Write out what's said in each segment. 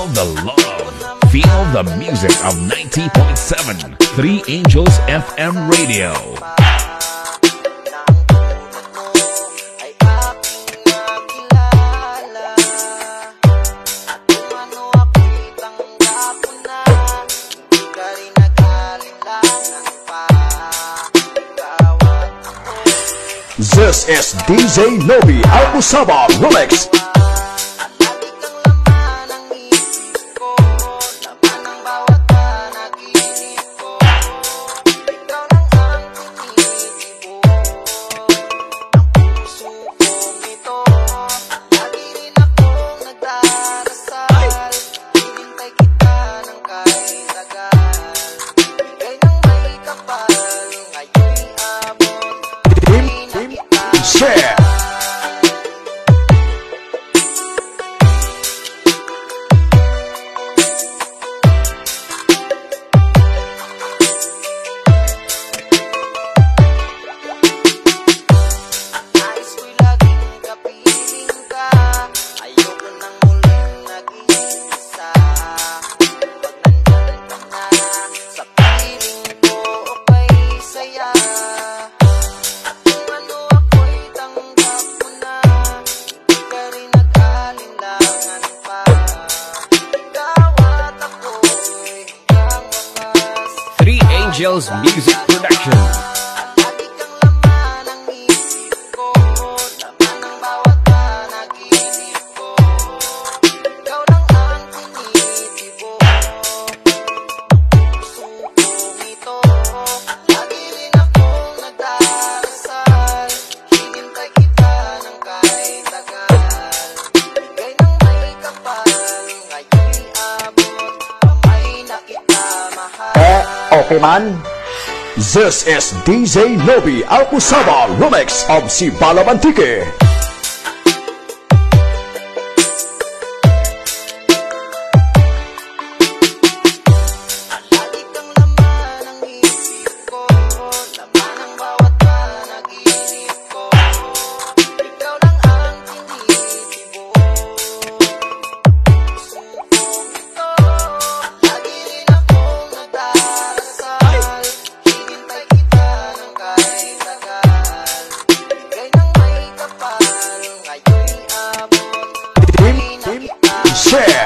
Feel the love. Feel the music of 90.7 3 Angels FM Radio. This is DJ Novy Al-Musaba Remix. Share. Angels Music Production. Okay man. This is DJ Novy Al-Musaba Remix of Si Balabantike. Share.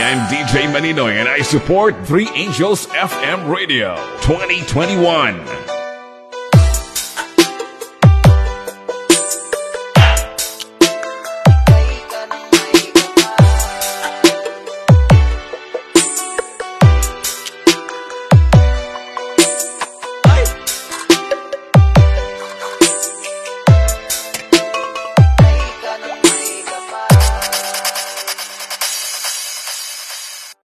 And I support 3 Angels FM Radio 2021.